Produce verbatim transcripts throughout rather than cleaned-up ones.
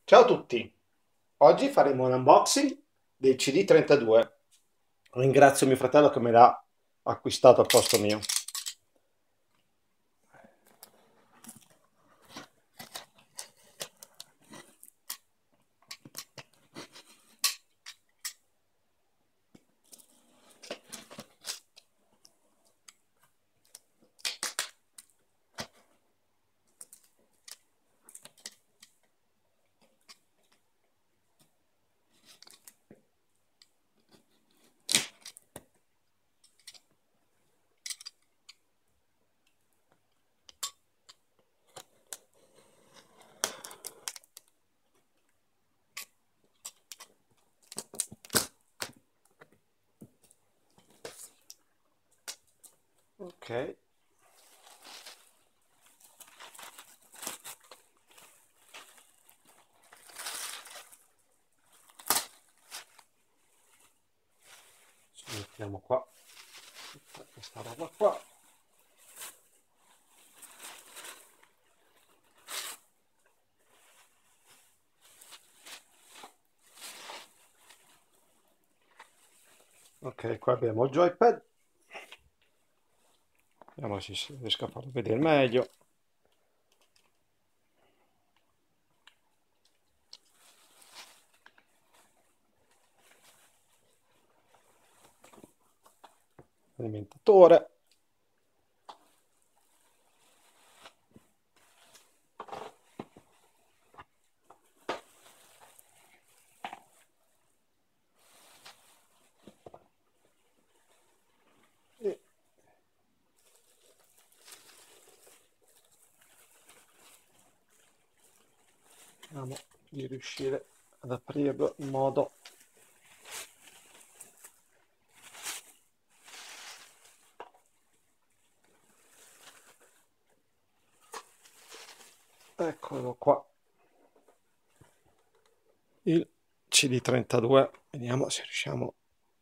Ciao a tutti, oggi faremo un unboxing del C D trentadue. Ringrazio mio fratello che me l'ha acquistato al posto mio. Ok, ci mettiamo qua tutta questa roba qua. Ok, qua abbiamo il joypad. Vediamo se si riesco a farlo vedere meglio. Alimentatore. E vediamo di riuscire ad aprirlo in modo eccolo qua, il C D trentadue. Vediamo se riusciamo.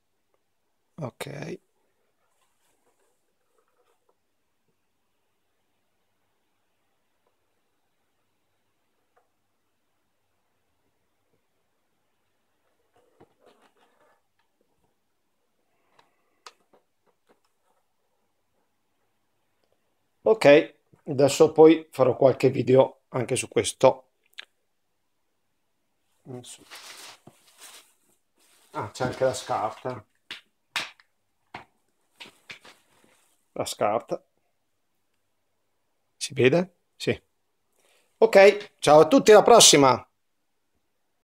Ok. Ok, adesso poi farò qualche video anche su questo. Ah, c'è anche la scarta. La scarta. Si vede? Sì. Ok, ciao a tutti, alla prossima!